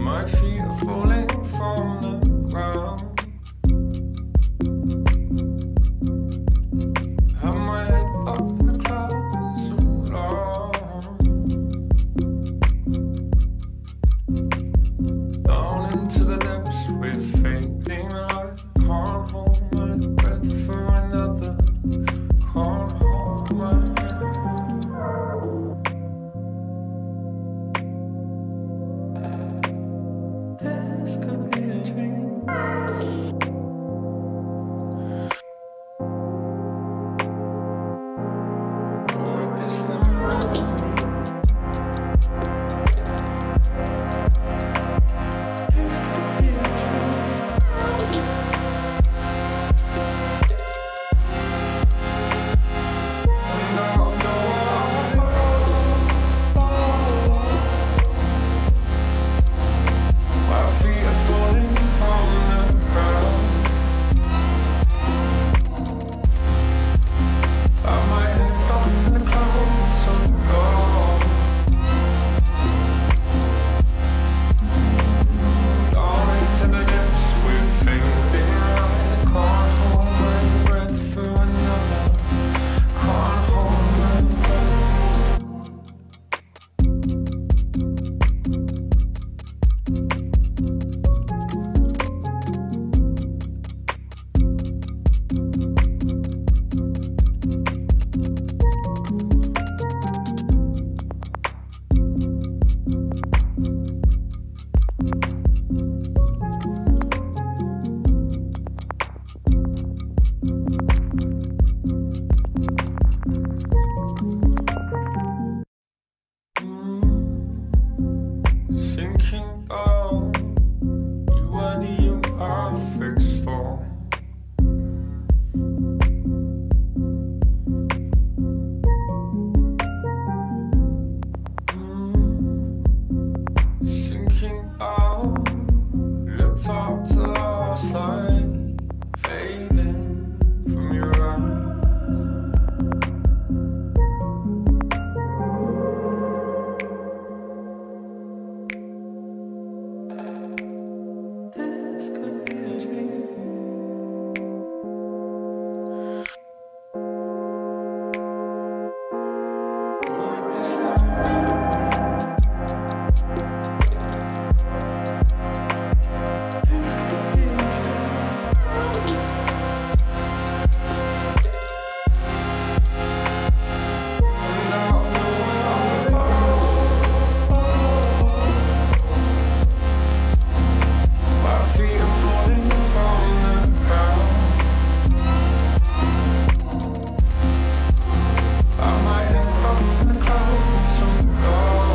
My feet are falling from the ground. Have my head up in the clouds so long. Down into the depths we're fading. I can't hold my breath for another. Can't hold my breath. This could be a dream. Or a distant memory. This could be a dream. And out of my feet are falling from the ground. Got my head up in the clouds so low. Down into the depths we're fading. I can't hold my breath for another. Can't hold my breath. Thinking about you are the imperfect storm. Thinking about looked up to last light fading from your eyes. This could be a dream. Or a distant memory. This could be a dream. And out of my feet are falling from the ground. Got my head up in the clouds so low.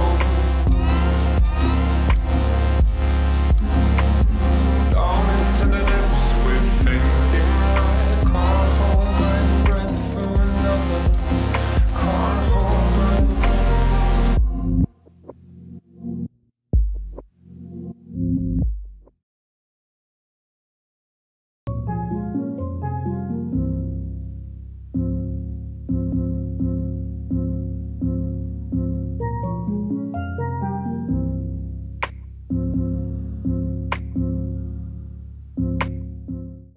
Down into the depths we're fading. I can't hold my breath for another. Can't hold my breath.